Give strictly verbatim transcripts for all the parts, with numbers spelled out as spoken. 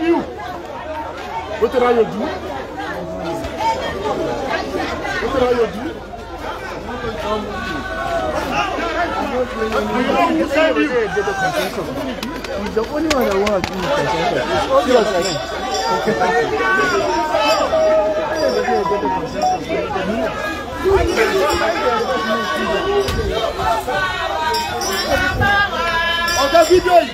you. What did I do? What did I do? He's the only one that wants to do consensus. Okay, video it.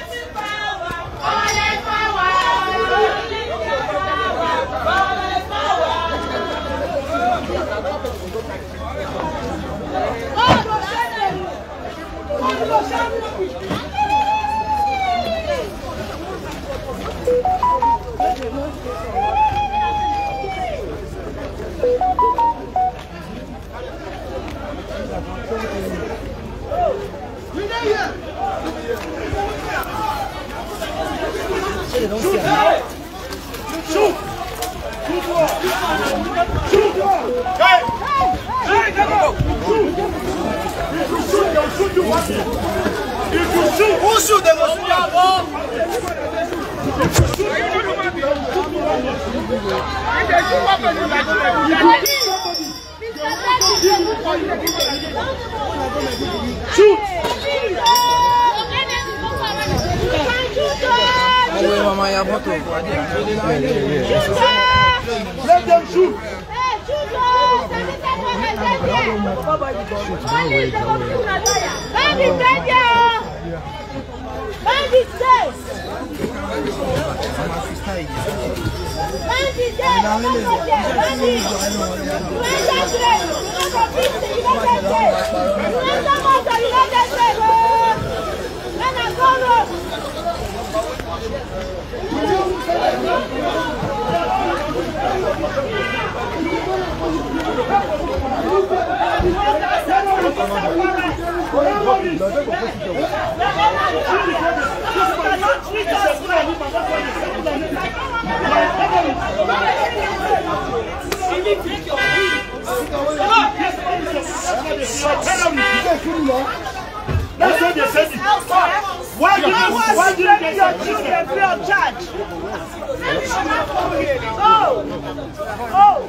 Shoot! Shoot! Hey! Hey, come on! Shoot! If you shoot, they'll shoot you one. If you shoot, who shoot? They will shoot your ball. Shoot! Let them shoot! That's what they said. Why did you why did you get your children free of charge? Oh! Oh!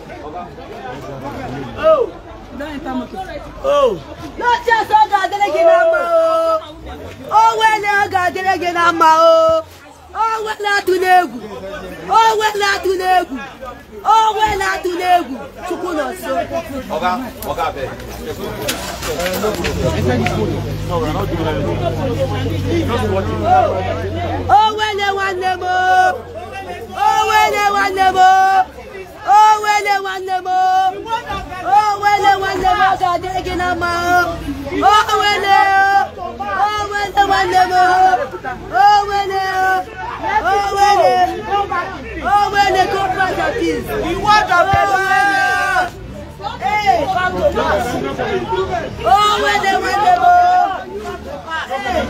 Oh! Oh! Not just all God again. Oh, when I got it again, I'm oh, when I do Negu. Oh, when I do Negu. Oh, when I do Negu. Chukuno, so. Okay, okay. No, we're not doing anything. Just watching. Oh, when I want them all. Oh, when I want them all. Oh, when I want them all. Oh, when I want them all, God again, I'm oh, when I oh, when I want them all. Oh, when I oh, when I oh, when I go back at this. You want a hey, oh, when they want them all. Hey,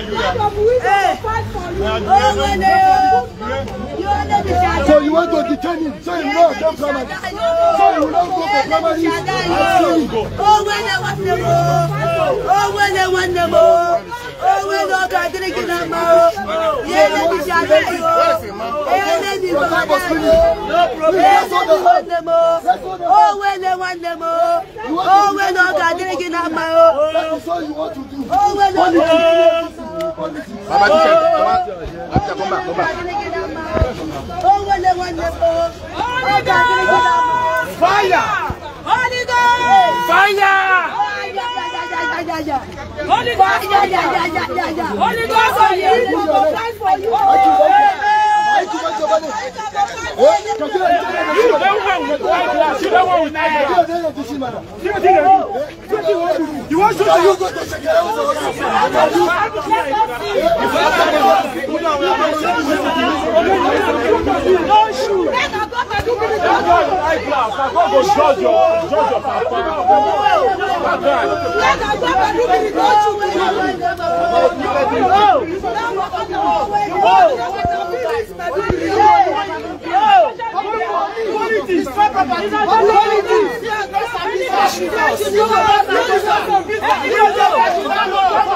oh, when they so you want to detain him, so you know don't come and so you don't go to primary. Oh, when they want them all. Oh, when they want them all. Oh, when they got to get them all. Yeah, let me shout out. Yeah, let me want them all. Oh, when they want them all. Oh, when they got to get them all. That's all you want to do. Oh, when they want them Baba, come back, come back. oh, when they want them all. Oh, Fire! Holy Ghost! Fire! Holy Ghost! Holy Ghost! Holy You want to you go to check it out?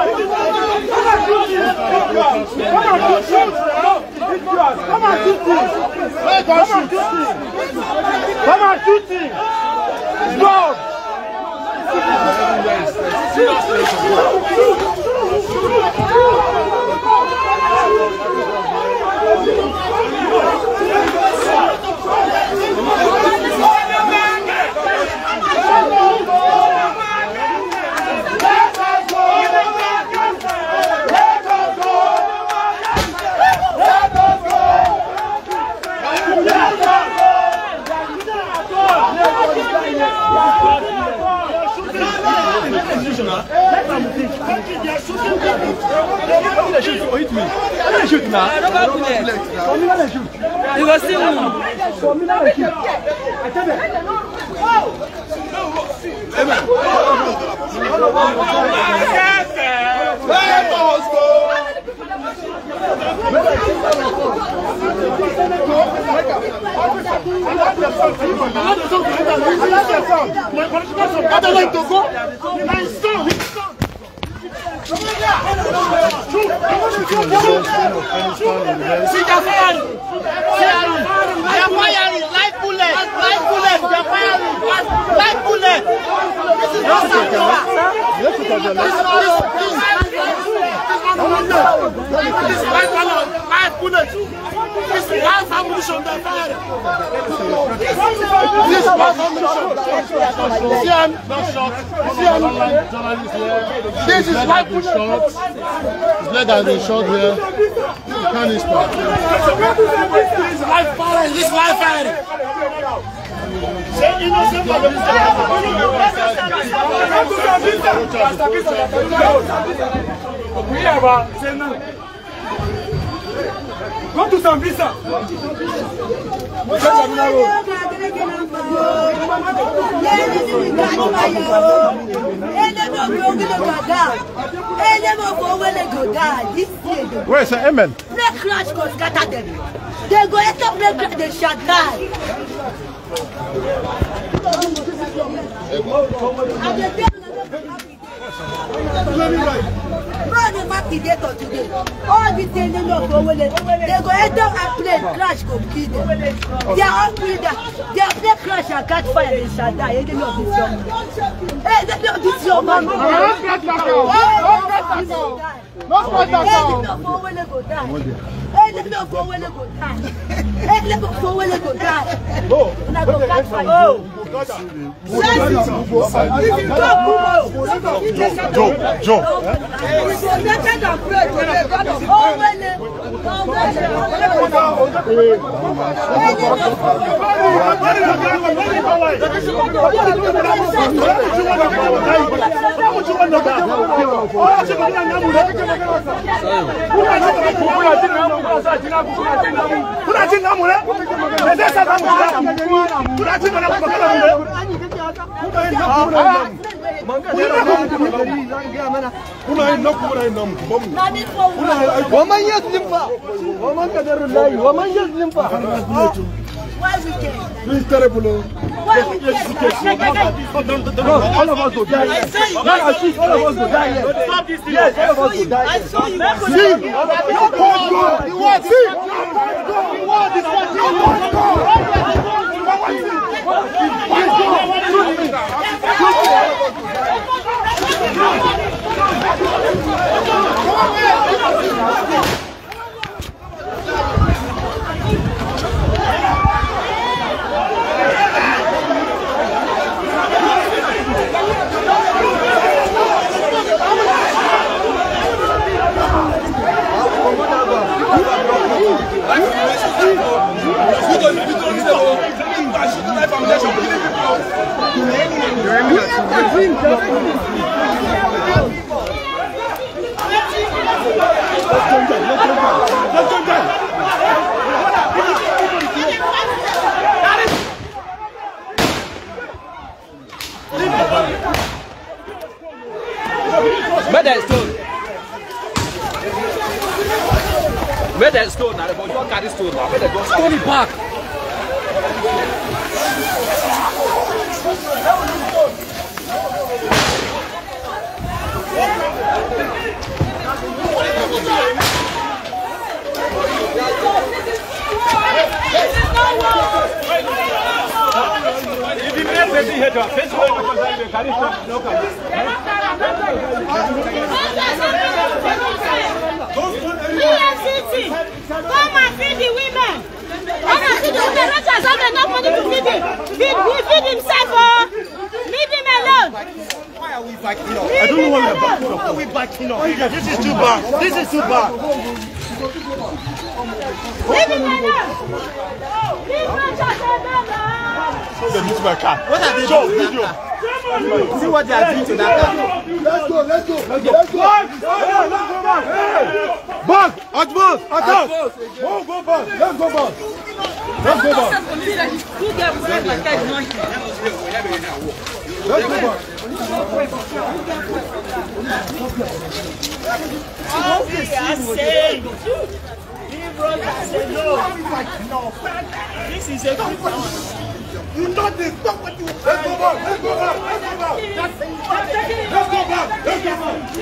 Come on, Come on, shoot him. Come on, shoot him. Go. Shoot now. You go see me. See, they're firing. They're firing. Live bullet. Live bullet. They're firing. Live bullet. This is not Samoa. This is not live bullet. This is live ammunition. They're firing. This is live ammunition. See, I'm not shot. See, I'm This is live bullet. His leg has been shot here. You can't expect. This is live firing. This is live firing. Go to Sambisa. Where is the amen? Play crash go scatter them. They go enter play crash, they shall die. Bro, the map is there today. All these things they know go away. They go enter and play crash go kill them. They are all killed. They are play crash and catch fire and shall die. They know this young man. Hey, they know this young man. Don't get back out. Don't get back out. Hey, let me go where they go die. Hey, let me go where they go die. Oh, and I go catch fire. Oh, Joe, Joe. Woman yazlimpa. Woman kadarullah. Woman yazlimpa. Why we can? This is terrible. Why we can? All of us will die. All of us will die. Yes, all of us will die. I saw you. See, your God go. You want see? Your God go. You want this one? Your God go. Where that stone? Where that stone? Now, but don't carry stone now. Where that go? Stone it back. This is facing here to face away from the carry stop no come. E F C C, come and feed the women. Come and feed the women. Rochas have enough money to feed him. Feed, he feed himself. Oh. Leave him alone. Why are we backing up? I don't know why we're backing up. Why are we backing up? This is too bad. This is too bad. Leave him alone. Leave Rochas alone. This is my car. What are they doing? Video. See what they are doing to that car. Let's go, let's go, let's go. Let's go. Let's go back. Back. Advance. Advance. Go, go back. Let's go back. Let's go back. Let's go back. All we are saying, leave Rochas alone. This is a good. You know this. Stop what you. Let's go back. Let's go back. Let's go back. Let's go back. Let's go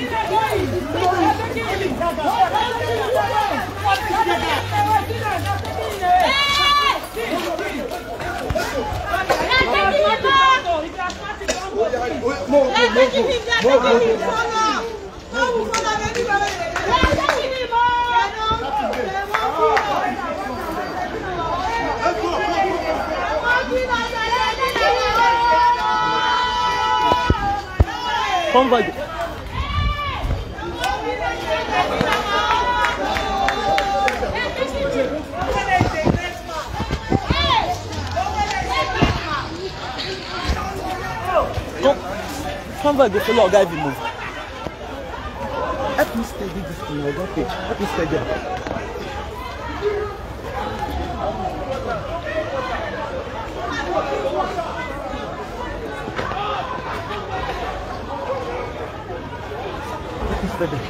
Come back. Come back, the fellow guy will move. Help me steady this thing, I got it. Help me steady. Help me steady.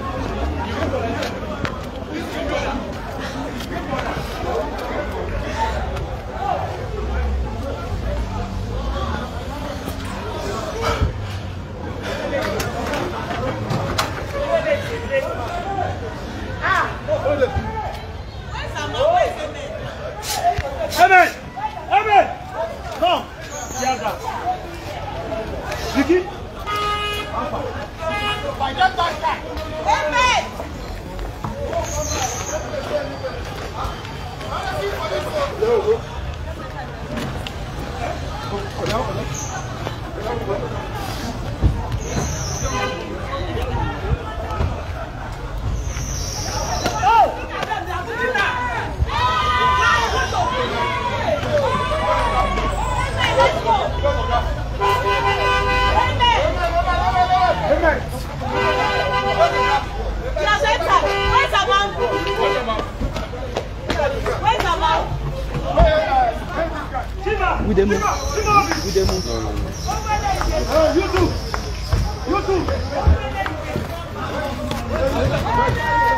Amen! Amen! Come! Together. Vicky? Amen. We demo. We demo. You too. You too.